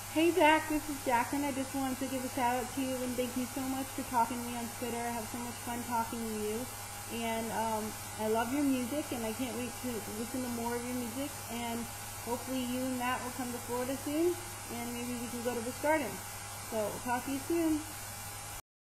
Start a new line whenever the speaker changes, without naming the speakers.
Hey Zach, this is Jacqueline. I just wanted to give a shout out to you and thank you so much for talking to me on Twitter. I have so much fun talking to you. And I love your music and I can't wait to listen to more of your music. And hopefully you and Matt will come to Florida soon and maybe we can go to Busch Gardens. So talk to you soon.